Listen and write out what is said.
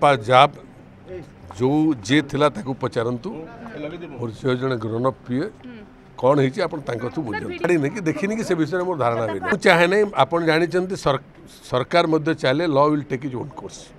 बापा जाप जो जे थिला ताकू पचारंतु और से जने ग्रोन अप पिए कौन है आप बुझे नहीं कि देखनी कि से विषय में मोर धारणा भी नहीं चाहे नहीं आप जानी सरकार चले law will take its own course.